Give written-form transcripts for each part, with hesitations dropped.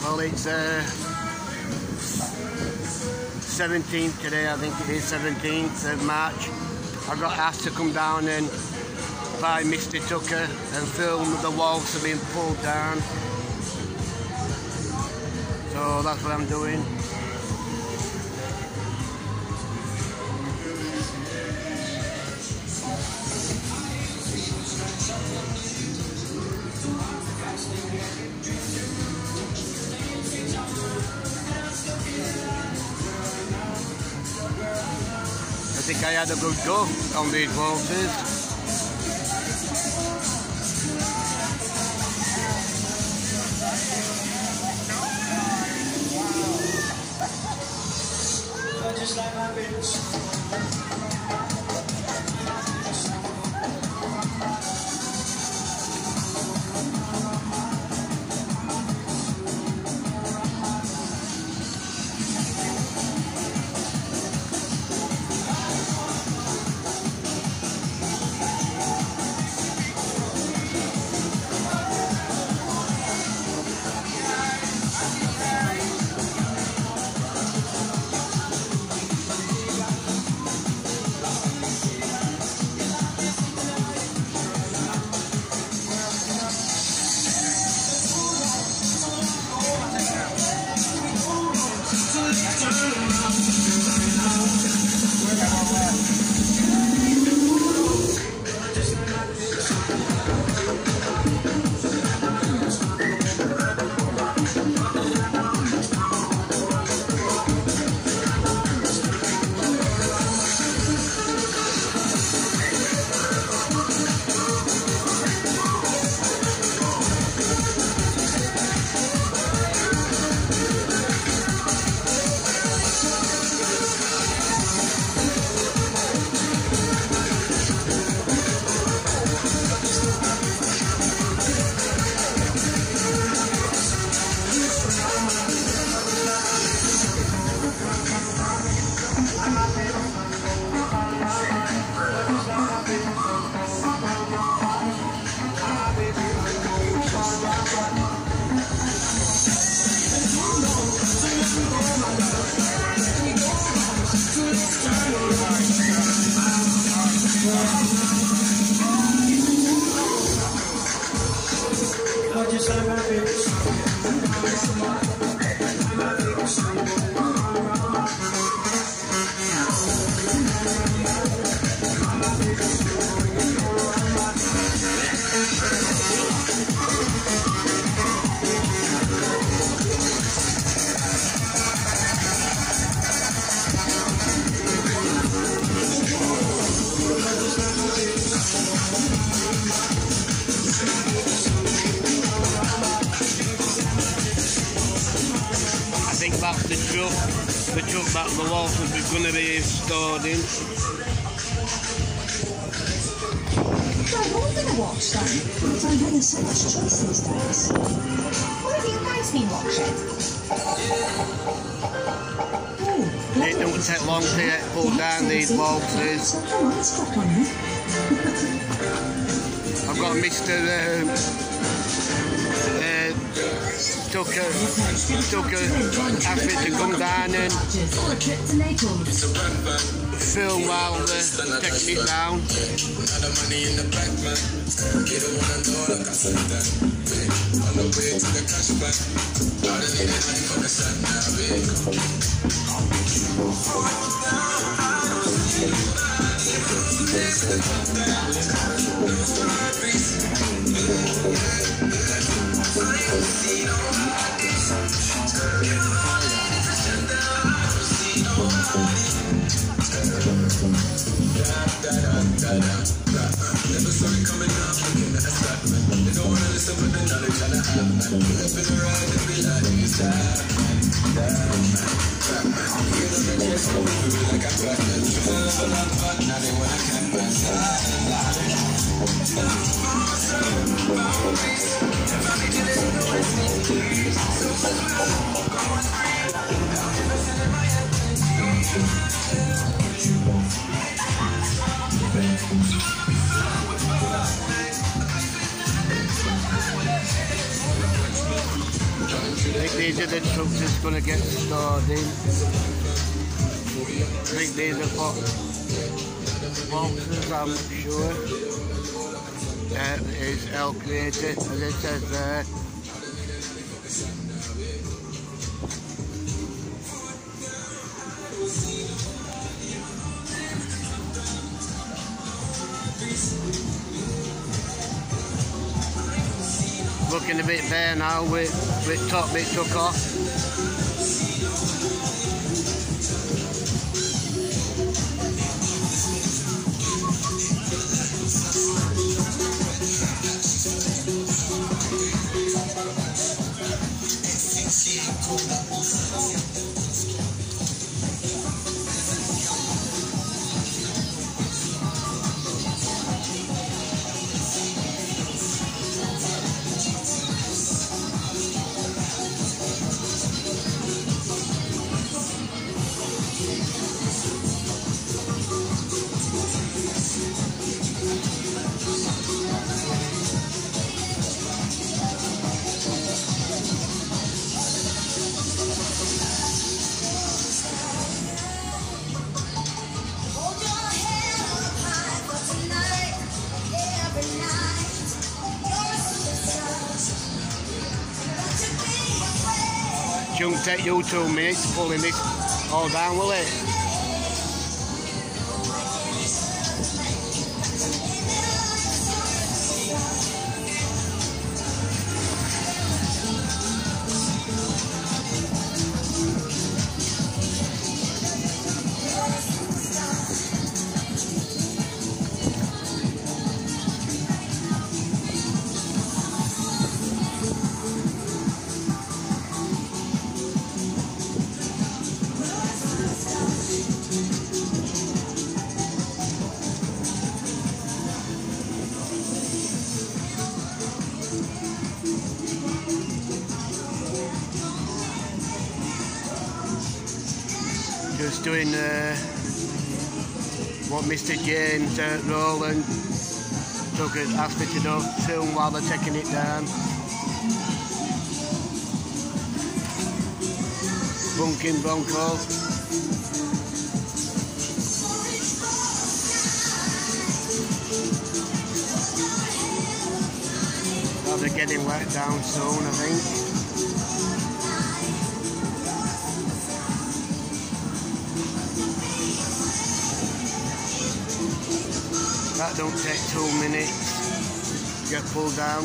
Well, it's 17th today, I think it is 17th of March. I got asked to come down and by Mr. Tucker and film the walls have been pulled down. So that's what I'm doing. I think I had a good go on these waltzes. Just like my bitch. Just like my bitch. That's the truck that the waltzes is going to be stored in. So I'm going to watch them, because I'm getting so much choice these days. What have you guys been watching? It don't take long to get pulled down these waltzes. So come on, stop on it. I've got Mr. Tucker asked me to come down and film while they're taking it down. think these are the trucks that's going to get stored in. I think these are for boxes, I'm not sure. Is L created, as it says there. Looking a bit bare now with top bit took off. Shouldn't take you 2 minutes pulling this all down, will it? Just doing what Mr. James Rowland asked me to do, film while they're taking it down. Bunking Bronco. They're getting let down soon, I think. That don't take 2 minutes to get pulled down.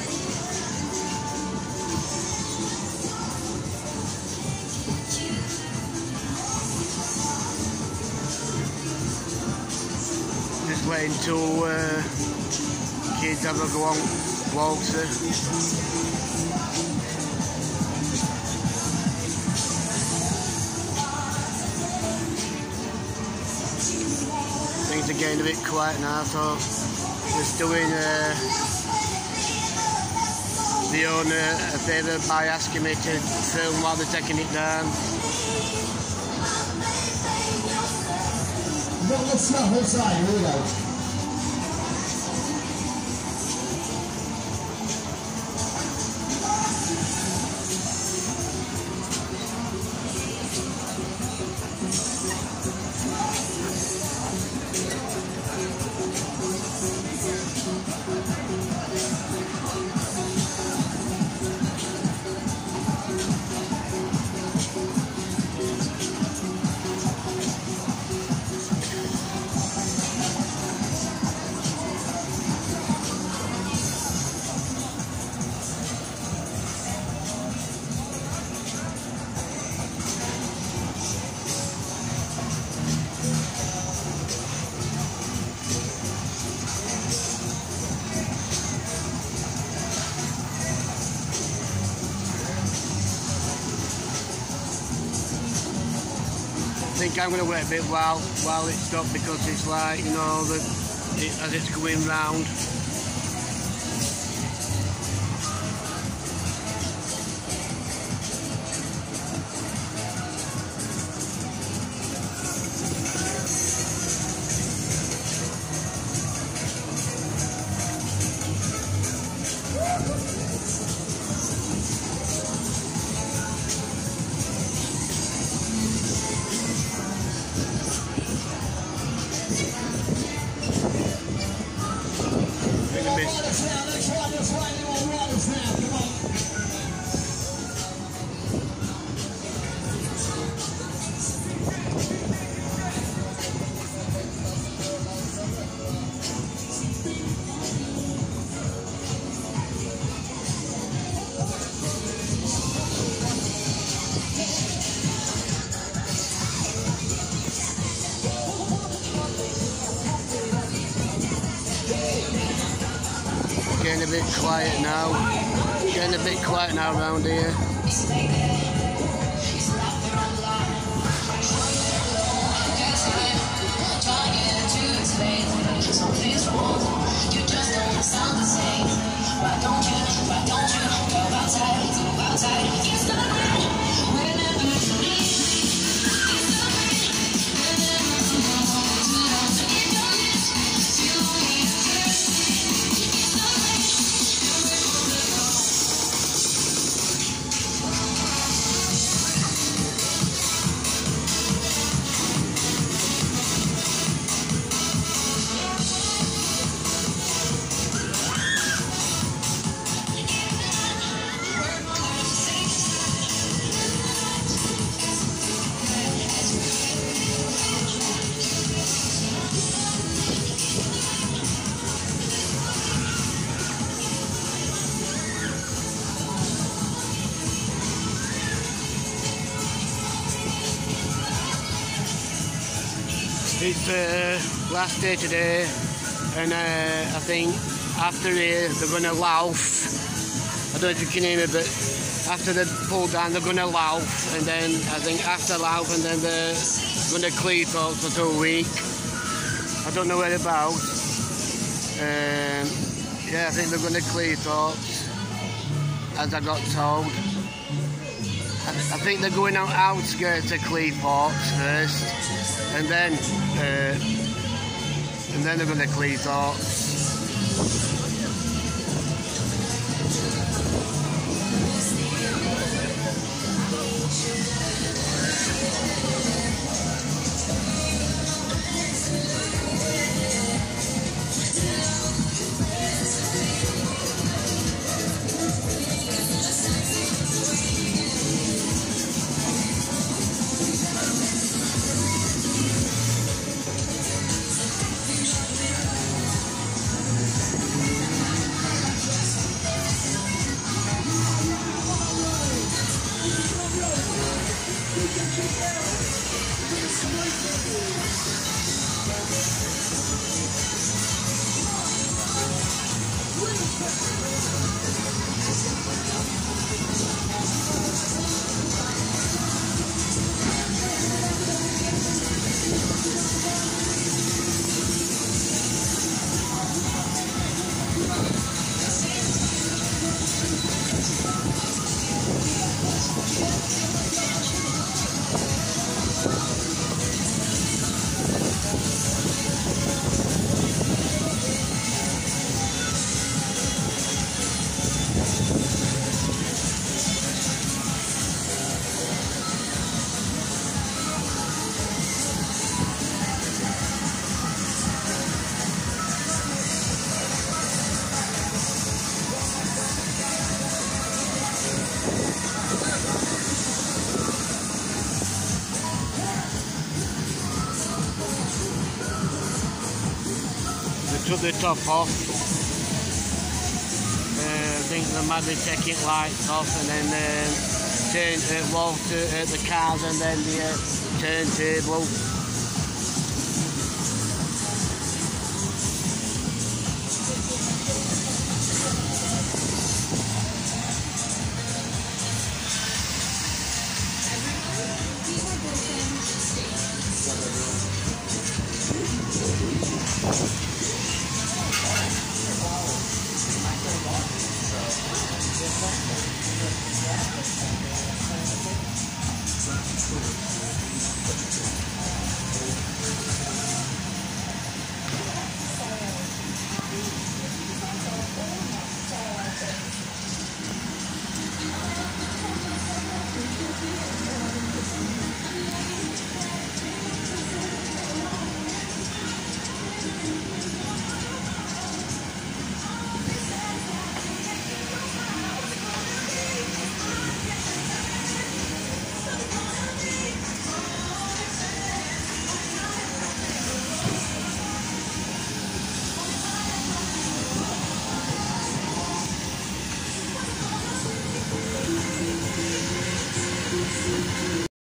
Just waiting till kids have a go on waltzer. Things are getting a bit quiet now, so just doing the owner a favour by asking me to film while they're taking it down. Let's stop outside, here we go. I think I'm going to wait a bit while it stops, because it's like, you know, as it's going round. bit quiet now. Getting a bit quiet now around here. It's last day today, and I think after here they're going to laugh. I don't know if you can hear me, but after they pull down they're going to laugh, and then I think after laugh and then they're going to clean out for 2 weeks. I don't know whereabouts. Yeah, I think they're going to clean out, as I got told. I think they're going out outskirts of Cleethorpes first, and then they're going to Cleethorpes. Took the top off. I think they might be taking lights off, and then turn water at the cars, and then the turntable.